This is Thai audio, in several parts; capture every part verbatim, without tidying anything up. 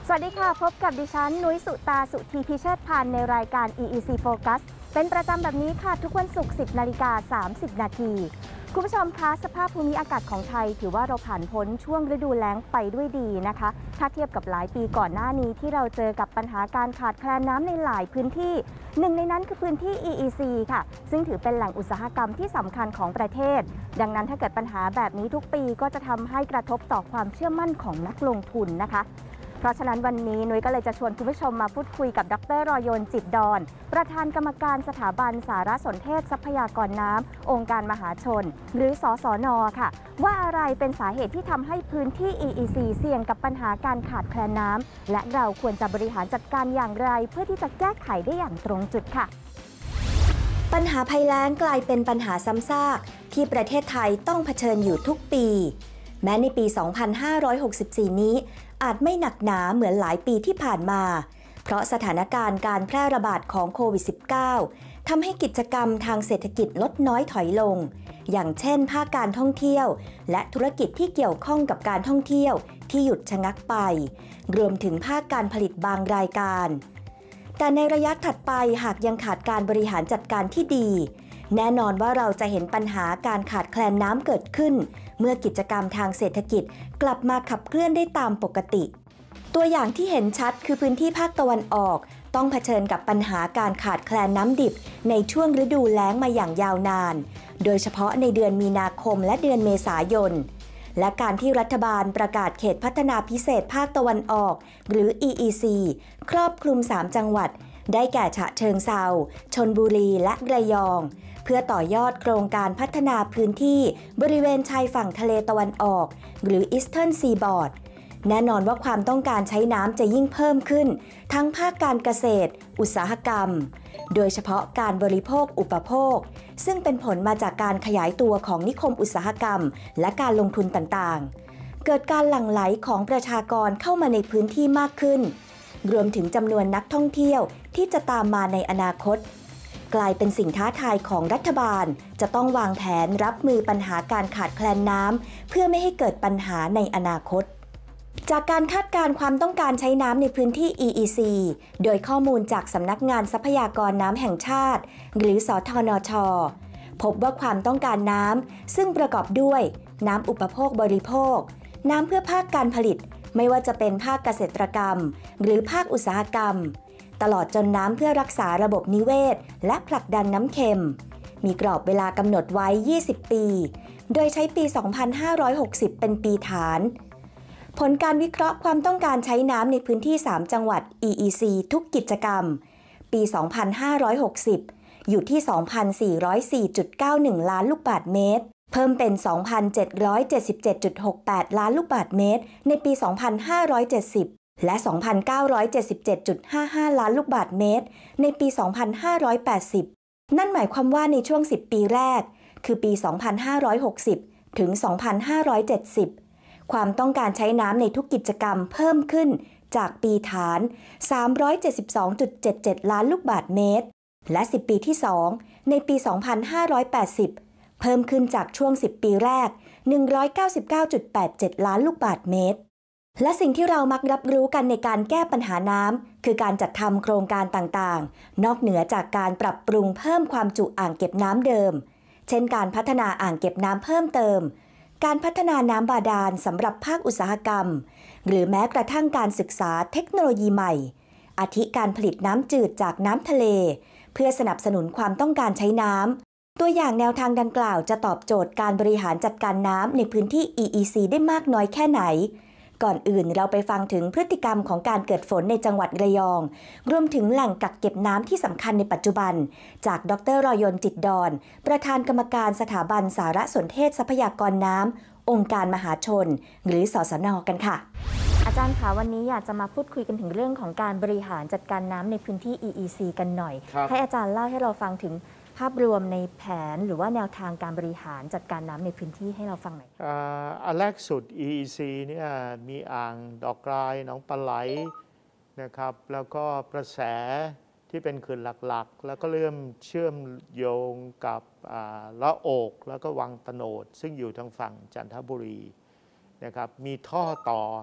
สวัสดีค่ะพบกับดิฉันนุ้ยสุตาสุธีพิเชษฐ์พันธ์ในรายการ อี อี ซี Focus เป็นประจำแบบนี้ค่ะทุกวันศุกร์ สิบนาฬิกาสามสิบนาทีคุณผู้ชมคะสภาพภูมิอากาศของไทยถือว่าเราผ่านพ้นช่วงฤดูแล้งไปด้วยดีนะคะถ้าเทียบกับหลายปีก่อนหน้านี้ที่เราเจอกับปัญหาการขาดแคลนน้ำในหลายพื้นที่หนึ่งในนั้นคือพื้นที่ อี อี ซี ค่ะซึ่งถือเป็นแหล่งอุตสาหกรรมที่สำคัญของประเทศดังนั้นถ้าเกิดปัญหาแบบนี้ทุกปีก็จะทำให้กระทบต่อความเชื่อมั่นของนักลงทุนนะคะเพราะฉะนั้นวันนี้นุ้ยก็เลยจะชวนคุณผู้ชมมาพูดคุยกับดร.รอยนต์ จิตดอนประธานกรรมการสถาบันสารสนเทศทรัพยากรน้ำองค์การมหาชนหรือสสน.ค่ะว่าอะไรเป็นสาเหตุที่ทำให้พื้นที่ อี อี ซี เสี่ยงกับปัญหาการขาดแคลนน้ำและเราควรจะบริหารจัดการอย่างไรเพื่อที่จะแก้ไขได้อย่างตรงจุดค่ะปัญหาภัยแล้งกลายเป็นปัญหาซ้ำซากที่ประเทศไทยต้องเผชิญอยู่ทุกปีแม้ในปี สองพันห้าร้อยหกสิบสี่ นี้อาจไม่หนักหนาเหมือนหลายปีที่ผ่านมาเพราะสถานการณ์การแพร่ระบาดของโควิด สิบเก้า ทำให้กิจกรรมทางเศรษฐกิจลดน้อยถอยลงอย่างเช่นภาคการท่องเที่ยวและธุรกิจที่เกี่ยวข้องกับการท่องเที่ยวที่หยุดชะงักไปรวมถึงภาคการผลิตบางรายการแต่ในระยะถัดไปหากยังขาดการบริหารจัดการที่ดีแน่นอนว่าเราจะเห็นปัญหาการขาดแคลนน้ำเกิดขึ้นเมื่อกิจกรรมทางเศรษฐกิจกลับมาขับเคลื่อนได้ตามปกติตัวอย่างที่เห็นชัดคือพื้นที่ภาคตะวันออกต้องเผชิญกับปัญหาการขาดแคลนน้ำดิบในช่วงฤดูแล้งมาอย่างยาวนานโดยเฉพาะในเดือนมีนาคมและเดือนเมษายนและการที่รัฐบาลประกาศเขตพัฒนาพิเศษภาคตะวันออกหรือ อี อี ซี ครอบคลุมสามจังหวัดได้แก่ฉะเชิงเทราชลบุรีและระยองเพื่อต่อยอดโครงการพัฒนาพื้นที่บริเวณชายฝั่งทะเลตะวันออกหรือ Eastern Seaboard แน่นอนว่าความต้องการใช้น้ำจะยิ่งเพิ่มขึ้นทั้งภาคการเกษตรอุตสาหกรรมโดยเฉพาะการบริโภคอุปโภคซึ่งเป็นผลมาจากการขยายตัวของนิคมอุตสาหกรรมและการลงทุนต่างๆเกิดการหลั่งไหลของประชากรเข้ามาในพื้นที่มากขึ้นรวมถึงจำนวนนักท่องเที่ยวที่จะตามมาในอนาคตกลายเป็นสิ่งท้าทายของรัฐบาลจะต้องวางแผนรับมือปัญหาการขาดแคลนน้ำเพื่อไม่ให้เกิดปัญหาในอนาคตจากการคาดการณ์ความต้องการใช้น้ำในพื้นที่ อี อี ซี โดยข้อมูลจากสำนักงานทรัพยากรน้ำแห่งชาติหรือสทนช.พบว่าความต้องการน้ำซึ่งประกอบด้วยน้ำอุปโภคบริโภคน้ำเพื่อภาคการผลิตไม่ว่าจะเป็นภาคเกษตรกรรมหรือภาคอุตสาหกรรมตลอดจนน้ำเพื่อรักษาระบบนิเวศและผลักดันน้ำเค็มมีกรอบเวลากำหนดไว้ยี่สิบปีโดยใช้ปี สองพันห้าร้อยหกสิบ เป็นปีฐานผลการวิเคราะห์ความต้องการใช้น้ำในพื้นที่สามจังหวัด อี อี ซี ทุกกิจกรรมปี สองพันห้าร้อยหกสิบ อยู่ที่ สองพันสี่ร้อยสี่จุดเก้าหนึ่ง ล้านลูกบาศก์เมตรเพิ่มเป็น สองพันเจ็ดร้อยเจ็ดสิบเจ็ดจุดหกแปด ล้านลูกบาศก์เมตรในปี สองพันห้าร้อยเจ็ดสิบและ สองพันเก้าร้อยเจ็ดสิบเจ็ดจุดห้าห้า ล้านลูกบาศก์เมตรในปี สองพันห้าร้อยแปดสิบ นั่นหมายความว่าในช่วง สิบ ปีแรกคือปี สองพันห้าร้อยหกสิบ ถึง สองพันห้าร้อยเจ็ดสิบ ความต้องการใช้น้ำในทุกกิจกรรมเพิ่มขึ้นจากปีฐาน สามร้อยเจ็ดสิบสองจุดเจ็ดเจ็ด ล้านลูกบาศก์เมตรและ สิบ ปีที่ สอง ในปี สองพันห้าร้อยแปดสิบ เพิ่มขึ้นจากช่วง สิบ ปีแรก หนึ่งร้อยเก้าสิบเก้าจุดแปดเจ็ด ล้านลูกบาศก์เมตรและสิ่งที่เรามักรับรู้กันในการแก้ปัญหาน้ำคือการจัดทำโครงการต่างๆนอกเหนือจากการปรับปรุงเพิ่มความจุอ่างเก็บน้ำเดิมเช่นการพัฒนาอ่างเก็บน้ำเพิ่มเติมการพัฒนาน้ำบาดาลสำหรับภาคอุตสาหกรรมหรือแม้กระทั่งการศึกษาเทคโนโลยีใหม่อาทิการผลิตน้ำจืดจากน้ำทะเลเพื่อสนับสนุนความต้องการใช้น้ำตัวอย่างแนวทางดังกล่าวจะตอบโจทย์การบริหารจัดการน้ำในพื้นที่ อี อี ซี ได้มากน้อยแค่ไหนก่อนอื่นเราไปฟังถึงพฤติกรรมของการเกิดฝนในจังหวัดระยองรวมถึงแหล่งกักเก็บน้ำที่สำคัญในปัจจุบันจากดร.รอยนต์ จิตดอนประธานกรรมการสถาบันสารสนเทศทรัพยากรน้ำองค์การมหาชนหรือสสน.กันค่ะอาจารย์คะวันนี้อยากจะมาพูดคุยกันถึงเรื่องของการบริหารจัดการน้ำในพื้นที่ อี อี ซี กันหน่อยให้อาจารย์เล่าให้เราฟังถึงภาพรวมในแผนหรือว่าแนวทางการบริหารจัดการน้ำในพื้นที่ให้เราฟังหน่อยอันแรกสุด อี อี ซี เนี่ยมีอ่างดอกกลายหนองปลาไหลนะครับแล้วก็ประแสที่เป็นเขื่อนหลักๆแล้วก็เริ่มเชื่อมโยงกับละโอกแล้วก็วังตโนดซึ่งอยู่ทางฝั่งจันทบุรีนะครับมีท่อต่อ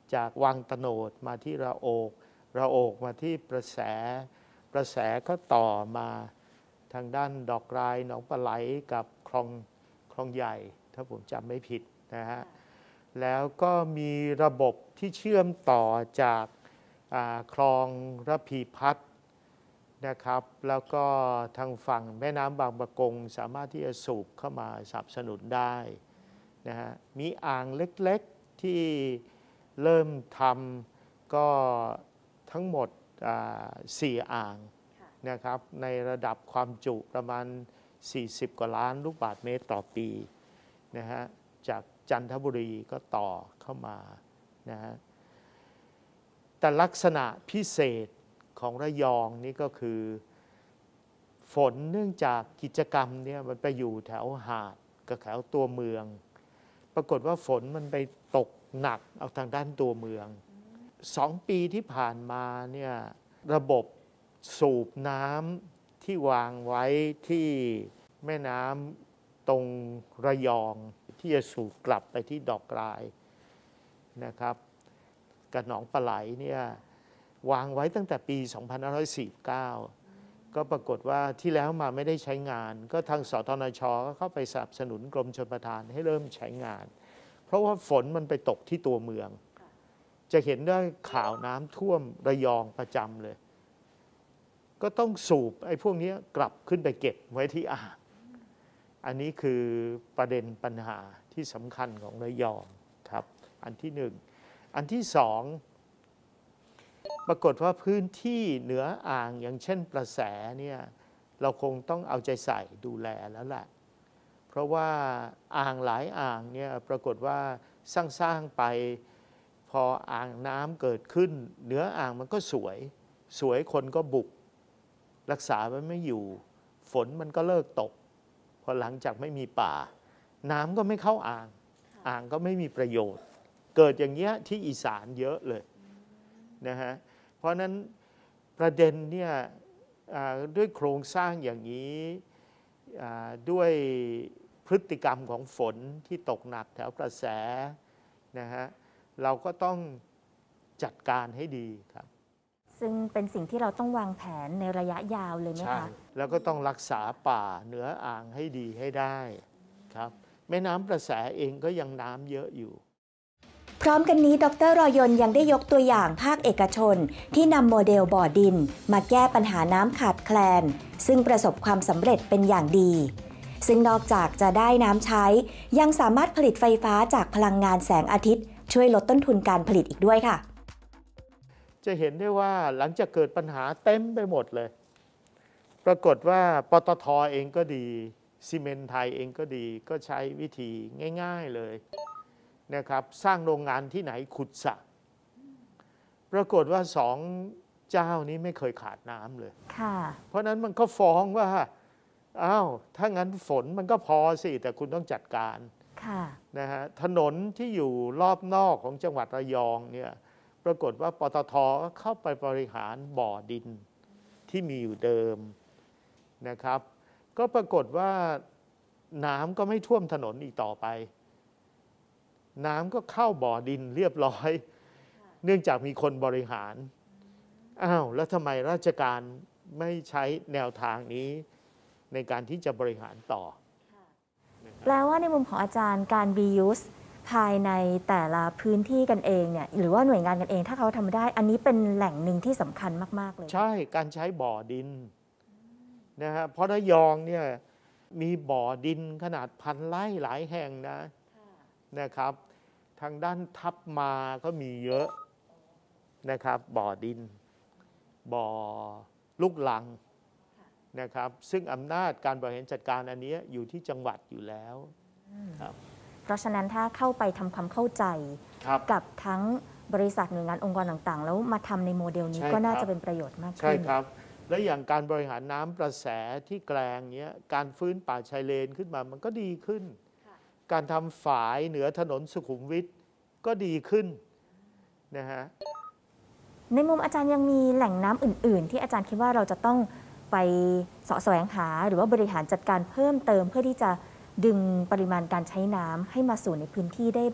จากวังตโนดมาที่ระโอกระโอกมาที่ประแสประแสก็ต่อมาทางด้านดอกรายหนองปลาไหลกับคลองคลองใหญ่ถ้าผมจำไม่ผิดนะฮะแล้วก็มีระบบที่เชื่อมต่อจากคลองระพีพัฒน์นะครับแล้วก็ทางฝั่งแม่น้ำบางปะกงสามารถที่จะสูบเข้ามาสนับสนุนได้นะฮะมีอ่างเล็กๆที่เริ่มทำก็ทั้งหมดสี่อ่างนะครับในระดับความจุประมาณสี่สิบกว่าล้านลูกบาศก์เมตรต่อปีนะฮะจากจันทบุรีก็ต่อเข้ามานะฮะแต่ลักษณะพิเศษของระยองนี่ก็คือฝนเนื่องจากกิจกรรมเนี่ยมันไปอยู่แถวหาดกับแถวตัวเมืองปรากฏว่าฝนมันไปตกหนักเอาทางด้านตัวเมืองสองปีที่ผ่านมาเนี่ยระบบสูบน้ำที่วางไว้ที่แม่น้ำตรงระยองที่จะสูบกลับไปที่ดอกกรายนะครับกับหนองปลาไหลเนี่ยวางไว้ตั้งแต่ปีสองพันห้าร้อยสี่สิบเก้าก็ปรากฏว่าที่แล้วมาไม่ได้ใช้งานก็ทางสทนช.ก็เข้าไปสนับสนุนกรมชลประทานให้เริ่มใช้งานเพราะว่าฝนมันไปตกที่ตัวเมืองจะเห็นได้ข่าวน้ำท่วมระยองประจำเลยก็ต้องสูบไอ้พวกนี้กลับขึ้นไปเก็บไว้ที่อ่างอันนี้คือประเด็นปัญหาที่สำคัญของระยองครับอันที่หนึ่งอันที่สองปรากฏว่าพื้นที่เหนืออ่างอย่างเช่นประแสเนี่ยเราคงต้องเอาใจใส่ดูแลแล้วแหละเพราะว่าอ่างหลายอ่างเนี่ยปรากฏว่าสร้างๆไปพออ่างน้ำเกิดขึ้นเหนืออ่างมันก็สวยสวยคนก็บุกรักษาไว้ไม่อยู่ฝนมันก็เลิกตกพอหลังจากไม่มีป่าน้ำก็ไม่เข้าอ่างอ่างก็ไม่มีประโยชน์เกิดอย่างเงี้ยที่อีสานเยอะเลยนะฮะเพราะนั้นประเด็นเนี่ยด้วยโครงสร้างอย่างนี้ด้วยพฤติกรรมของฝนที่ตกหนักแถวกระแสนะฮะเราก็ต้องจัดการให้ดีครับซึ่งเป็นสิ่งที่เราต้องวางแผนในระยะยาวเลยไหมคะใช่แล้วก็ต้องรักษาป่าเหนืออ่างให้ดีให้ได้ครับแม่น้ำประแสเองก็ยังน้ำเยอะอยู่พร้อมกันนี้ดร.รอยนยังได้ยกตัวอย่างภาคเอกชนที่นำโมเดลบ่อดินมาแก้ปัญหาน้ำขาดแคลนซึ่งประสบความสำเร็จเป็นอย่างดีซึ่งนอกจากจะได้น้ำใช้ยังสามารถผลิตไฟฟ้าจากพลังงานแสงอาทิตย์ช่วยลดต้นทุนการผลิตอีกด้วยค่ะจะเห็นได้ว่าหลังจากเกิดปัญหาเต็มไปหมดเลยปรากฏว่าปตท.เองก็ดีซีเมนต์ไทยเองก็ดีก็ใช้วิธีง่ายๆเลยนะครับสร้างโรงงานที่ไหนขุดสระปรากฏว่าสองเจ้านี้ไม่เคยขาดน้ำเลยค่ะเพราะนั้นมันก็ฟ้องว่าอ้าวถ้างั้นฝนมันก็พอสิแต่คุณต้องจัดการค่ะนะฮะถนนที่อยู่รอบนอกของจังหวัดระยองเนี่ยปรากฏว่าปตท.ก็เข้าไปบริหารบ่อดินที่มีอยู่เดิมนะครับก็ปรากฏว่าน้ำก็ไม่ท่วมถนนอีกต่อไปน้ำก็เข้าบ่อดินเรียบร้อยเนื่องจากมีคนบริหารอ้าวแล้วทำไมราชการไม่ใช้แนวทางนี้ในการที่จะบริหารต่อแปลว่าในมุมของอาจารย์การ reuse ภายในแต่ละพื้นที่กันเองเนี่ยหรือว่าหน่วยงานกันเองถ้าเขาทำได้อันนี้เป็นแหล่งหนึ่งที่สำคัญมากๆเลยใช่การใช้บ่อดินนะฮะเพราะระยองเนี่ยมีบ่อดินขนาดพันไร่หลายแห่งนะนะครับทางด้านทับมาก็มีเยอะนะครับบ่อดินบ่อลูกลังนะครับซึ่งอำนาจการบริหารจัดการอันนี้อยู่ที่จังหวัดอยู่แล้วครับเพราะฉะนั้นถ้าเข้าไปทำความเข้าใจกับทั้งบริษัทหน่วยงานองค์กรต่างๆแล้วมาทำในโมเดลนี้ก็น่าจะเป็นประโยชน์มากขึ้นใช่ครับและอย่างการบริหารน้ำประแสที่แกลงเนี้ยการฟื้นป่าชายเลนขึ้นมามันก็ดีขึ้นการทำฝายเหนือถนนสุขุมวิทก็ดีขึ้นนะฮะในมุมอาจารย์ยังมีแหล่งน้ำอื่นๆที่อาจารย์คิดว่าเราจะต้องไปเสาะแสวงหาหรือว่าบริหารจัดการเพิ่มเติมเพื่อที่จะดึงปริมาณการใช้น้ำให้มาสู่ในพื้นที่ได้แบบ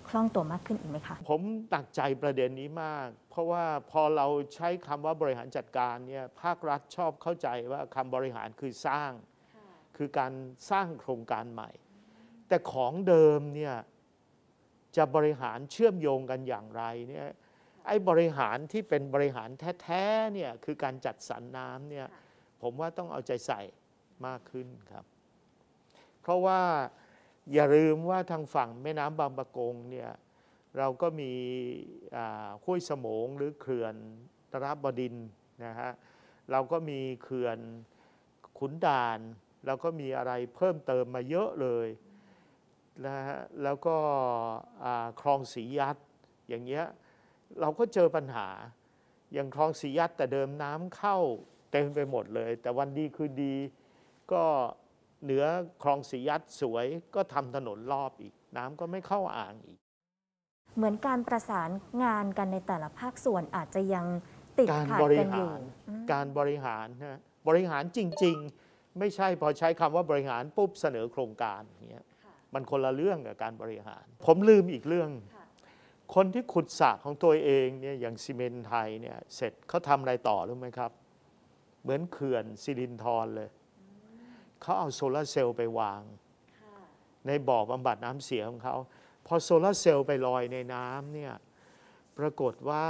คล่องตัวมากขึ้นอีกไหมคะผมหนักใจประเด็นนี้มาก เพราะว่าพอเราใช้คำว่าบริหารจัดการเนี่ยภาครัฐชอบเข้าใจว่าคำบริหารคือสร้างคือการสร้างโครงการใหม่ แต่ของเดิมเนี่ยจะบริหารเชื่อมโยงกันอย่างไรเนี่ยไอ้บริหารที่เป็นบริหารแท้ๆเนี่ยคือการจัดสรรน้ำเนี่ยผมว่าต้องเอาใจใส่มากขึ้นครับเพราะว่าอย่าลืมว่าทางฝั่งแม่น้ำบางปะกงเนี่ยเราก็มีห้วยสมงหรือเขื่อนนราบดินทร์นะฮะเราก็มีเขื่อนขุนด่านเราก็มีอะไรเพิ่มเติมมาเยอะเลยนะฮะแล้วก็คลองสียัดอย่างเงี้ยเราก็เจอปัญหาอย่างคลองสียัดแต่เดิมน้ำเข้าเต็มไปหมดเลยแต่วันดีคือดีก็เหนือคลองสียัดสวยก็ทำถนนรอบอีกน้ำก็ไม่เข้าอ่างอีกเหมือนการประสานงานกันในแต่ละภาคส่วนอาจจะยังติดขัดกันอยู่การบริหารนะบริหารจริงๆไม่ใช่พอใช้คำว่าบริหารปุ๊บเสนอโครงการเงี้ยมันคนละเรื่องกับการบริหารผมลืมอีกเรื่องคนที่ขุดสระของตัวเองเนี่ยอย่างซีเมนต์ไทยเนี่ยเสร็จเขาทำอะไรต่อรู้ไหมครับเหมือนเขื่อนสิรินธรเลยเขาเอาโซลาร์เซลล์ไปวางในบ่อบำบัดน้ำเสียของเขาพอโซลาร์เซลล์ไปลอยในน้ำเนี่ยปรากฏว่า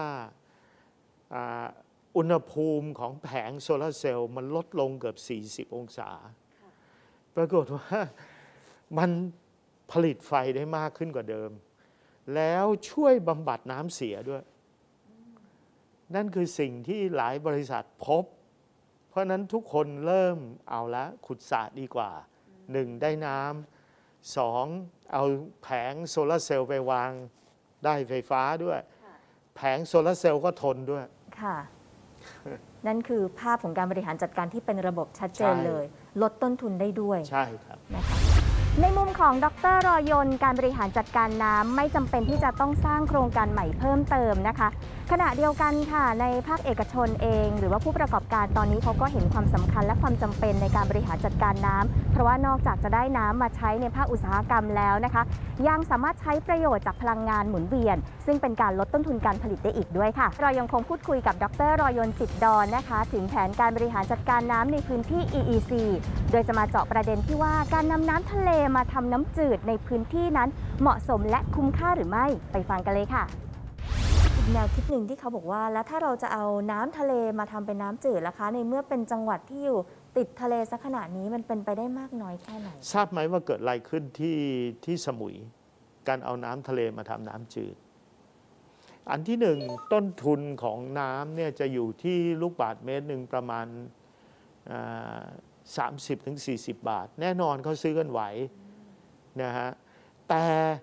อุณหภูมิของแผงโซลาร์เซลล์มันลดลงเกือบสี่สิบองศาปรากฏว่ามันผลิตไฟได้มากขึ้นกว่าเดิมแล้วช่วยบำบัดน้ำเสียด้วยนั่นคือสิ่งที่หลายบริษัทพบเพราะนั้นทุกคนเริ่มเอาละขุดสระดีกว่าหนึ่งได้น้ำสองเอาแผงโซลาร์เซลล์ไปวางได้ไฟฟ้าด้วยแผงโซลาร์เซลล์ก็ทนด้วยค่ะนั่นคือภาพของการบริหารจัดการที่เป็นระบบชัดเจนเลยลดต้นทุนได้ด้วยใช่ครับนะคะในมุมของดร.รอยนต์การบริหารจัดการน้ำไม่จำเป็นที่จะต้องสร้างโครงการใหม่เพิ่มเติมนะคะขณะเดียวกันค่ะในภาคเอกชนเองหรือว่าผู้ประกอบการตอนนี้เขาก็เห็นความสำคัญและความจำเป็นในการบริหารจัดการน้ำเพราะว่านอกจากจะได้น้ำมาใช้ในภาคอุตสาหกรรมแล้วนะคะยังสามารถใช้ประโยชน์จากพลังงานหมุนเวียนซึ่งเป็นการลดต้นทุนการผลิตได้อีกด้วยค่ะเรายังคงพูดคุยกับดร.รอยนต์จิตดอนนะคะถึงแผนการบริหารจัดการน้ำในพื้นที่ อี อี ซี โดยจะมาเจาะประเด็นที่ว่าการนำน้ำทะเลมาทำน้ำจืดในพื้นที่นั้นเหมาะสมและคุ้มค่าหรือไม่ไปฟังกันเลยค่ะอีกแนวคิดหนึ่งที่เขาบอกว่าแล้วถ้าเราจะเอาน้ำทะเลมาทำเป็นน้ำจืดล่ะคะในเมื่อเป็นจังหวัดที่อยู่ติดทะเลสักขนาดนี้มันเป็นไปได้มากน้อยแค่ไหนทราบไหมว่าเกิดอะไรขึ้นที่ที่สมุยการเอาน้ำทะเลมาทำน้ำจืดอันที่หนึ่งต้นทุนของน้ำเนี่ยจะอยู่ที่ลูกบาศก์เมตรหนึ่งประมาณสามสิบถึงสี่สิบบาทแน่นอนเขาซื้อกันไหวนะฮะแต่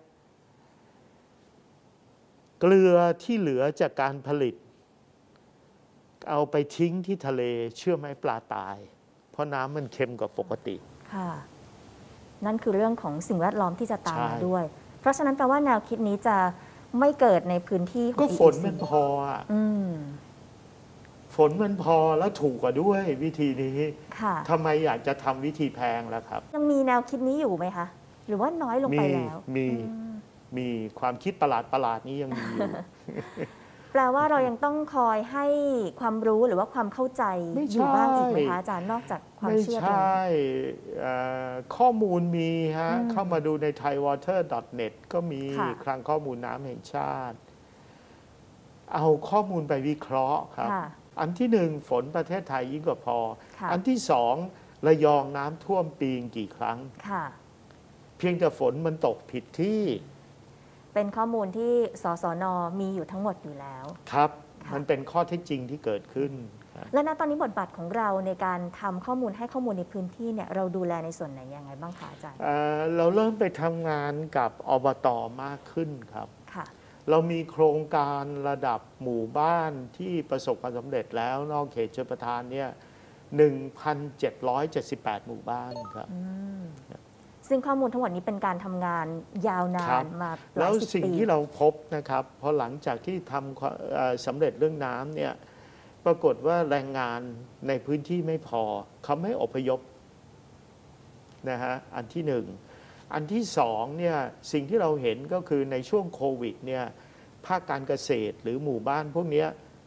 เกลือที่เหลือจากการผลิตเอาไปทิ้งที่ทะเลเชื่อไหมปลาตายเพราะน้ำมันเค็มกว่าปกติค่ะนั่นคือเรื่องของสิ่งแวดล้อมที่จะตามมาด้วยเพราะฉะนั้นแปลว่าแนวคิดนี้จะไม่เกิดในพื้นที่ก็ฝนมันพออ่ะฝนมันพอแล้วถูกกว่าด้วยวิธีนี้ทำไมอยากจะทำวิธีแพงล่ะครับยังมีแนวคิดนี้อยู่ไหมคะหรือว่าน้อยลงไปแล้วมีมีความคิดประหลาดประหลาดนี้ยังมีอยู่แปลว่าเรายังต้องคอยให้ความรู้หรือว่าความเข้าใจอยู่บ้างอีกไหมคะอาจารย์นอกจากความเชื่อไม่ใช่ข้อมูลมีฮะเข้ามาดูใน ไทยวอเตอร์ ดอท เน็ต ก็มีคลังข้อมูลน้ำแห่งชาติเอาข้อมูลไปวิเคราะห์ครับอันที่หนึ่งฝนประเทศไทยยิ่งกว่าพออันที่สองระยองน้ำท่วมปีกี่ครั้งเพียงแต่ฝนมันตกผิดที่เป็นข้อมูลที่สสน.มีอยู่ทั้งหมดอยู่แล้วครับมันเป็นข้อเท็จจริงที่เกิดขึ้นและณตอนนี้บทบาทของเราในการทำข้อมูลให้ข้อมูลในพื้นที่เนี่ยเราดูแลในส่วนไหนยังไงบ้างคะอาจารย์เอ่อ เราเริ่มไปทำงานกับอบต.มากขึ้นครับค่ะเรามีโครงการระดับหมู่บ้านที่ประสบความสำเร็จแล้วนอกเขตชลประทานเนี่ย หนึ่งพันเจ็ดร้อยเจ็ดสิบแปด หมู่บ้านครับซึ่งข้อมูลทั้งหมดนี้เป็นการทำงานยาวนานมาหลายสิบปีแล้วสิ่งที่เราพบนะครับพอหลังจากที่ทำสำเร็จเรื่องน้ำเนี่ยปรากฏว่าแรงงานในพื้นที่ไม่พอเขาไม่อพยพนะฮะอันที่หนึ่งอันที่สองเนี่ยสิ่งที่เราเห็นก็คือในช่วงโควิดเนี่ยภาคการเกษตรหรือหมู่บ้านพวกนี้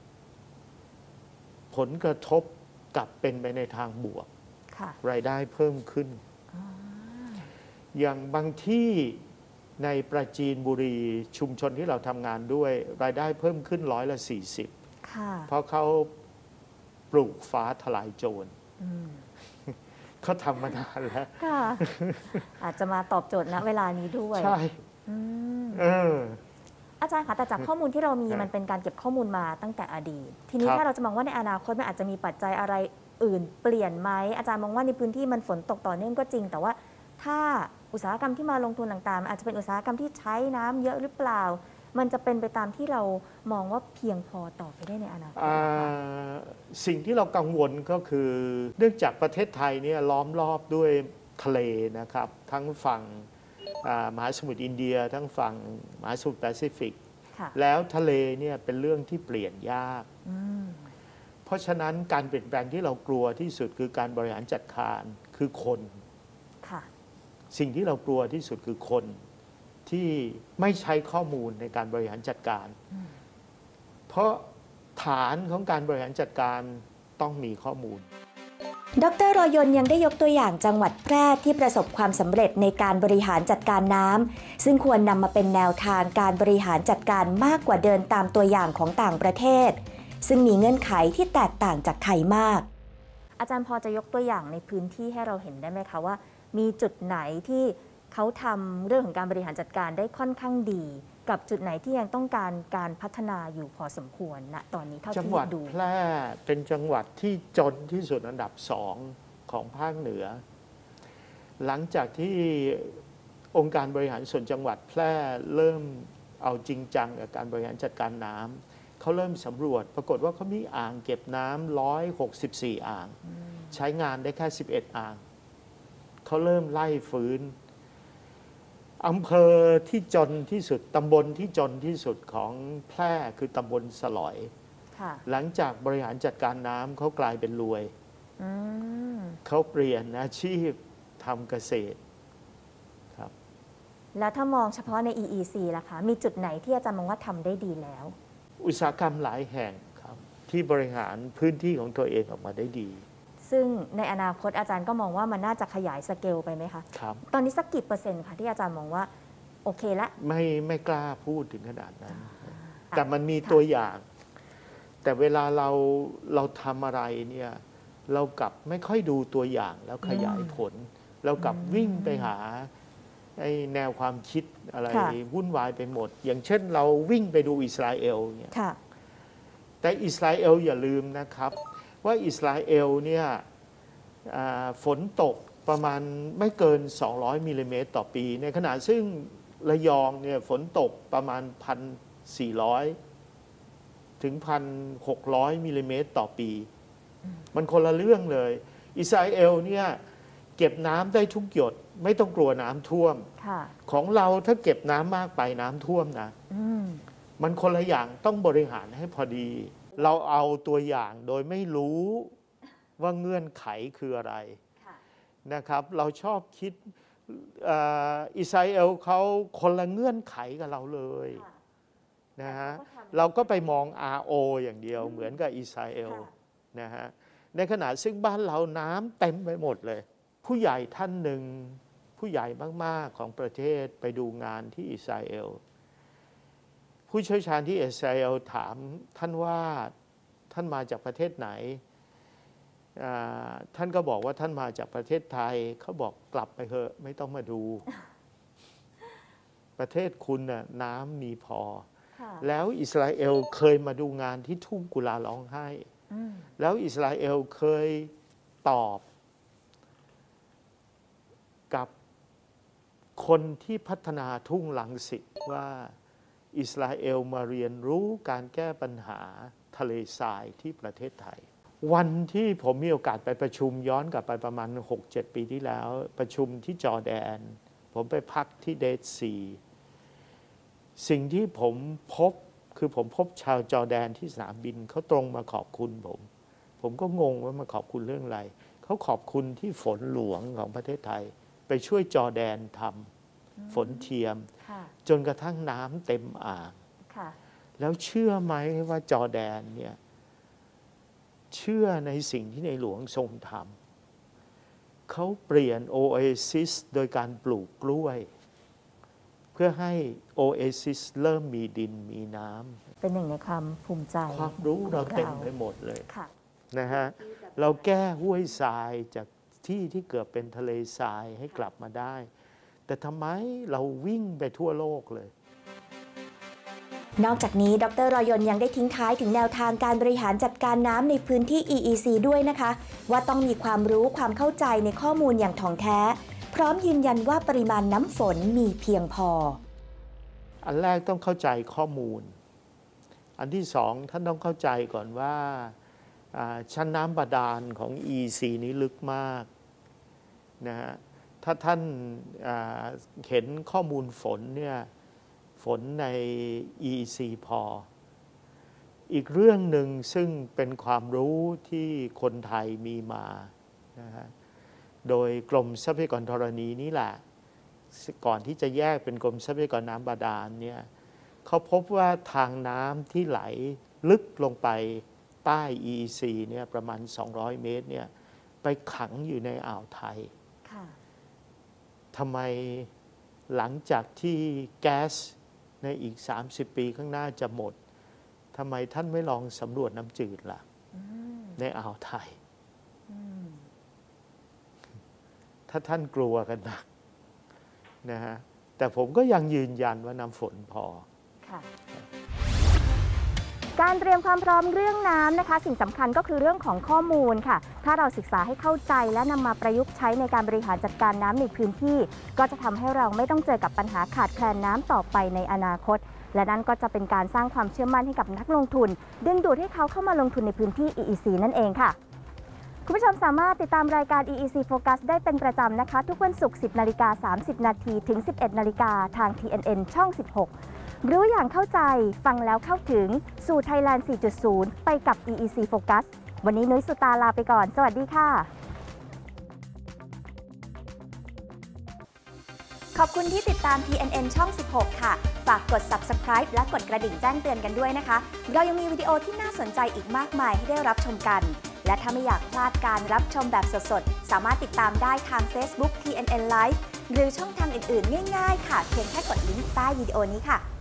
ผลกระทบกลับเป็นไปในทางบวกรายได้เพิ่มขึ้นอย่างบางที่ในปราจีนบุรีชุมชนที่เราทำงานด้วยรายได้เพิ่มขึ้นร้อยละสี่สิบเพราะเขาปลูกฟ้าทลายโจรเขาทำมานานแล้วอาจจะมาตอบโจทย์ณเวลานี้ด้วยใช่เอออาจารย์คะแต่จากข้อมูลที่เรามีมันเป็นการเก็บข้อมูลมาตั้งแต่อดีตทีนี้ถ้าเราจะมองว่าในอนาคตมันอาจจะมีปัจจัยอะไรอื่นเปลี่ยนไหมอาจารย์มองว่าในพื้นที่มันฝนตกต่อเนื่องก็จริงแต่ว่าถ้าอุตสาหกรรมที่มาลงทุนต่างๆอาจจะเป็นอุตสาหกรรมที่ใช้น้ำเยอะหรือเปล่ามันจะเป็นไปตามที่เรามองว่าเพียงพอต่อไปได้ในอนาคตสิ่งที่เรากังวลก็คือเนื่องจากประเทศไทยเนี่ยล้อมรอบด้วยทะเลนะครับทั้งฝั่งมหาสมุทรอินเดียทั้งฝั่งมหาสมุทรแปซิฟิกแล้วทะเลเนี่ยเป็นเรื่องที่เปลี่ยนยากเพราะฉะนั้นการเปลี่ยนแปลงที่เรากลัวที่สุดคือการบริหารจัดการคือคนสิ่งที่เรากลัวที่สุดคือคนที่ไม่ใช้ข้อมูลในการบริหารจัดการเพราะฐานของการบริหารจัดการต้องมีข้อมูลดร.รอยนต์ยังได้ยกตัวอย่างจังหวัดแพร่ที่ประสบความสำเร็จในการบริหารจัดการน้ำซึ่งควรนำมาเป็นแนวทางการบริหารจัดการมากกว่าเดินตามตัวอย่างของต่างประเทศซึ่งมีเงื่อนไขที่แตกต่างจากไทยมากอาจารย์พอจะยกตัวอย่างในพื้นที่ให้เราเห็นได้ไหมคะว่ามีจุดไหนที่เขาทำเรื่องของการบริหารจัดการได้ค่อนข้างดีกับจุดไหนที่ยังต้องการการพัฒนาอยู่พอสมควรณตอนนี้เท่าที่ดูจังหวัดแพร่เป็นจังหวัดที่จนที่สุดอันดับสองของภาคเหนือหลังจากที่องค์การบริหารส่วนจังหวัดแพร่เริ่มเอาจริงจังกับการบริหารจัดการน้ำเขาเริ่มสำรวจปรากฏว่าเขามีอ่างเก็บน้ำหนึ่งร้อยหกสิบสี่อ่างใช้งานได้แค่สิบเอ็ดอ่างเขาเริ่มไล่ฟื้นอำเภอที่จนที่สุดตำบลที่จนที่สุดของแพร่คือตำบลสลอยหลังจากบริหารจัดการน้ำเขากลายเป็นรวยเขาเปลี่ยนอาชีพทำเกษตรครับแล้วถ้ามองเฉพาะใน อี อี ซี ล่ะคะมีจุดไหนที่อาจารย์มองว่าทำได้ดีแล้วอุตสาหกรรมหลายแห่งครับที่บริหารพื้นที่ของตัวเองออกมาได้ดีซึ่งในอนาคตอาจารย์ก็มองว่ามันน่าจะขยายสเกลไปไหมคะครับตอนนี้สักกี่เปอร์เซ็นต์คะที่อาจารย์มองว่าโอเคละไม่ไม่กล้าพูดถึงขนาดนั้นแต่มันมีตัวอย่าง แต่เวลาเราเราทำอะไรเนี่ยเรากลับไม่ค่อยดูตัวอย่างแล้วขยายผลเรากลับวิ่งไปหาไอ้แนวความคิดอะไรวุ่นวายไปหมดอย่างเช่นเราวิ่งไปดูอิสราเอลเนี่ยแต่อิสราเอลอย่าลืมนะครับว่าอิสราเอลเนี่ยฝนตกประมาณไม่เกินสองร้อยมิลลิเมตรต่อปีในขณะซึ่งระยองเนี่ยฝนตกประมาณ หนึ่งพันสี่ร้อย ถึง หนึ่งพันหกร้อย มิลลิเมตรต่อปีมันคนละเรื่องเลยอิสราเอลเนี่ยเก็บน้ำได้ทุกหยดไม่ต้องกลัวน้ำท่วมของเราถ้าเก็บน้ำมากไปน้ำท่วมนะมันคนละอย่างต้องบริหารให้พอดีเราเอาตัวอย่างโดยไม่รู้ว่าเงื่อนไขคืออะไรนะครับเราชอบคิดอิสราเอลเขาคนละเงื่อนไขกับเราเลยนะฮะเราก็ไปมอง อาร์ โอ อย่างเดียวเหมือนกับอิสราเอลนะฮะในขณะซึ่งบ้านเราน้ำเต็มไปหมดเลยผู้ใหญ่ท่านหนึ่งผู้ใหญ่มากๆของประเทศไปดูงานที่อิสราเอลผู้เชี่ยวชาญที่อิสราเอลถามท่านว่าท่านมาจากประเทศไหนท่านก็บอกว่าท่านมาจากประเทศไทยเขาบอกกลับไปเถอะไม่ต้องมาดู ประเทศคุณน่ะน้ำมีพอแล้วอิสราเอลเคยมาดูงานที่ทุ่งกุลาร้องไห้แล้วอิสราเอลเคยตอบกับคนที่พัฒนาทุ่งลังสิตว่าอิสราเอลมาเรียนรู้การแก้ปัญหาทะเลทรายที่ประเทศไทยวันที่ผมมีโอกาสไปประชุมย้อนกลับไปประมาณ หกเจ็ด ปีที่แล้วประชุมที่จอร์แดนผมไปพักที่เดดซีสิ่งที่ผมพบคือผมพบชาวจอร์แดนที่สนามบินเขาตรงมาขอบคุณผมผมก็งงว่ามาขอบคุณเรื่องอะไรเขาขอบคุณที่ฝนหลวงของประเทศไทยไปช่วยจอร์แดนทฝนเทียมค่ะจนกระทั่งน้ำเต็มอ่างค่ะแล้วเชื่อไหมว่าจอร์แดนเนี่ยเชื่อในสิ่งที่ในหลวงทรงทำเขาเปลี่ยนโอเอซิสโดยการปลูกกล้วย เพื่อให้โอเอซิสเริ่มมีดินมีน้ำเป็นหนึ่งในความภูมิใจความรู้เราเต็มไปหมดเลยค่ะนะฮะเราแก้ห้วยทรายจากที่ที่เกือบเป็นทะเลทรายให้กลับมาได้ แต่ทำไมเราวิ่งไปทั่วโลกเลยนอกจากนี้ดรรอยนยังได้ทิ้งท้ายถึงแนวทางการบริหารจัดการน้ำในพื้นที่ อี อี ซี ด้วยนะคะ ว่าต้องมีความรู้ความเข้าใจในข้อมูลอย่างถ่องแท้ พร้อมยืนยันว่าปริมาณน้ำฝนมีเพียงพออันแรกต้องเข้าใจข้อมูล อันที่สองท่านต้องเข้าใจก่อนว่าชั้นน้ำบาดาลของ อี อี ซี นี้ลึกมากนะฮะถ้าท่านเห็นข้อมูลฝนเนี่ยฝนใน อี อี ซี พออีกเรื่องหนึ่งซึ่งเป็นความรู้ที่คนไทยมีมานะฮะโดยกรมทรัพยากรธรณีนี่แหละก่อนที่จะแยกเป็นกรมทรัพยากรน้ำบาดาลเนี่ยเขาพบว่าทางน้ำที่ไหลลึกลงไปใต้ อี อี ซี เนี่ยประมาณสองร้อยเมตรเนี่ยไปขังอยู่ในอ่าวไทยทำไมหลังจากที่แก๊สในอีกสามสิบปีข้างหน้าจะหมดทำไมท่านไม่ลองสำรวจน้ำจืดล่ะในอ่าวไทยถ้าท่านกลัวกันหนักนะฮะแต่ผมก็ยังยืนยันว่าน้ำฝนพอค่ะการเตรียมความพร้อมเรื่องน้ำนะคะสิ่งสำคัญก็คือเรื่องของข้อมูลค่ะถ้าเราศึกษาให้เข้าใจและนำมาประยุกต์ใช้ในการบริหารจัดการน้ำในพื้นที่ก็จะทำให้เราไม่ต้องเจอกับปัญหาขาดแคลนน้ำต่อไปในอนาคตและนั่นก็จะเป็นการสร้างความเชื่อมั่นให้กับนักลงทุนดึงดูดให้เขาเข้ามาลงทุนในพื้นที่ อี อี ซี นั่นเองค่ะคุณผู้ชมสามารถติดตามรายการ อี อี ซี Focus ได้เป็นประจำนะคะทุกวันศุกร์ สิบนาฬิกาสามสิบนาทีถึง สิบเอ็ดนาฬิกาทาง ที เอ็น เอ็น ช่อง สิบหกรู้อย่างเข้าใจฟังแล้วเข้าถึงสู่ Thailand สี่จุดศูนย์ ไปกับ อี อี ซี Focus วันนี้นุ้ยสุตาลาไปก่อนสวัสดีค่ะขอบคุณที่ติดตาม ที เอ็น เอ็น ช่อง สิบหก ค่ะฝากกด ซับสไครบ์ และกดกระดิ่งแจ้งเตือนกันด้วยนะคะเรายังมีวิดีโอที่น่าสนใจอีกมากมายให้ได้รับชมกันและถ้าไม่อยากพลาดการรับชมแบบสดๆสามารถติดตามได้ทาง Facebook ที เอ็น เอ็น Live หรือช่องทางอื่นๆง่ายๆค่ะเพียงแค่กดลิงก์ใต้วิดีโอนี้ค่ะ